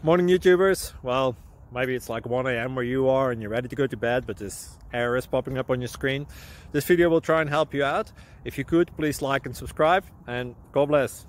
Morning YouTubers. Well, maybe it's like 1 a.m. where you are and you're ready to go to bed, but this error is popping up on your screen. This video will try and help you out. If you could, please like and subscribe, and God bless.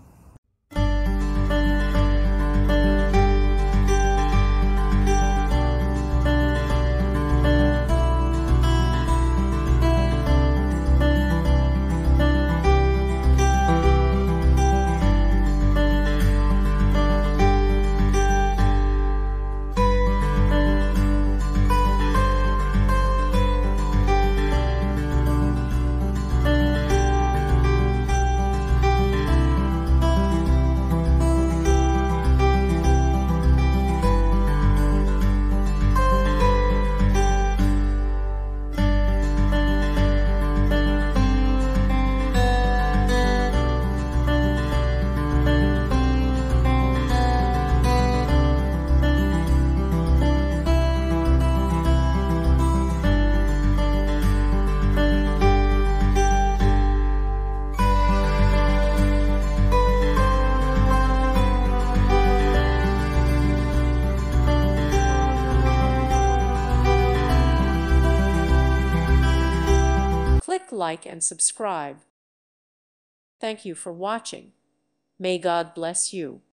Click like and subscribe. Thank you for watching. May God bless you.